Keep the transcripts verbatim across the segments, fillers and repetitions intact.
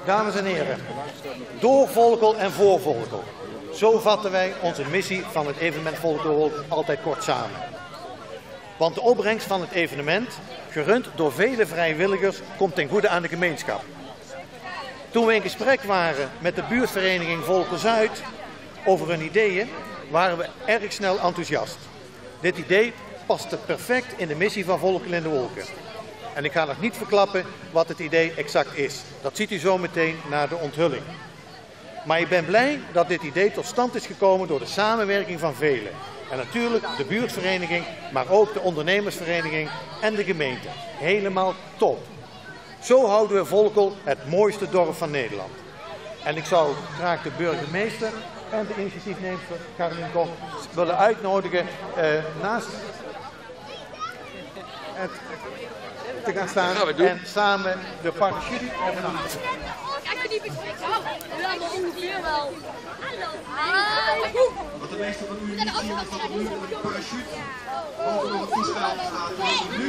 Dames en heren, door Volkel en voor Volkel. Zo vatten wij onze missie van het evenement Volkel altijd kort samen. Want de opbrengst van het evenement, gerund door vele vrijwilligers, komt ten goede aan de gemeenschap. Toen we in gesprek waren met de buurtvereniging Volkel Zuid over hun ideeën, waren we erg snel enthousiast. Dit idee paste perfect in de missie van Volkel in de Wolken. En ik ga nog niet verklappen wat het idee exact is. Dat ziet u zo meteen na de onthulling. Maar ik ben blij dat dit idee tot stand is gekomen door de samenwerking van velen. En natuurlijk de buurtvereniging, maar ook de ondernemersvereniging en de gemeente. Helemaal top. Zo houden we Volkel het mooiste dorp van Nederland. En ik zou graag de burgemeester en de initiatiefneemster Carolien Koch willen uitnodigen uh, naast het te gaan staan en samen de parachute hebben achter. Kijk, die bespreekt allemaal ongeveer wel. Hallo. Want de meeste van u niet zien dat de roer met de parachute boven het toestel gaat. Nu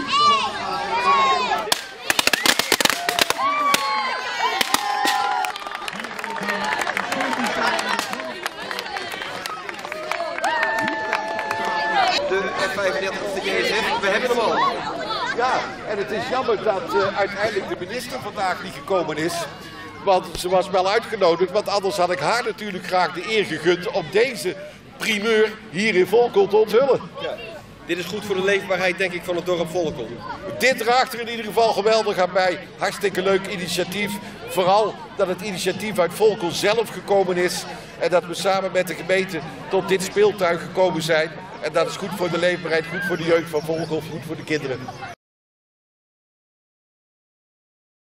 de F vijfendertig J S F, we hebben hem al. Ja, en het is jammer dat uh, uiteindelijk de minister vandaag niet gekomen is. Want ze was wel uitgenodigd, want anders had ik haar natuurlijk graag de eer gegund om deze primeur hier in Volkel te onthullen. Ja, dit is goed voor de leefbaarheid, denk ik, van het dorp Volkel. Dit draagt er in ieder geval geweldig aan bij. Hartstikke leuk initiatief. Vooral dat het initiatief uit Volkel zelf gekomen is. En dat we samen met de gemeente tot dit speeltuig gekomen zijn. En dat is goed voor de leefbaarheid, goed voor de jeugd van Volkel, goed voor de kinderen.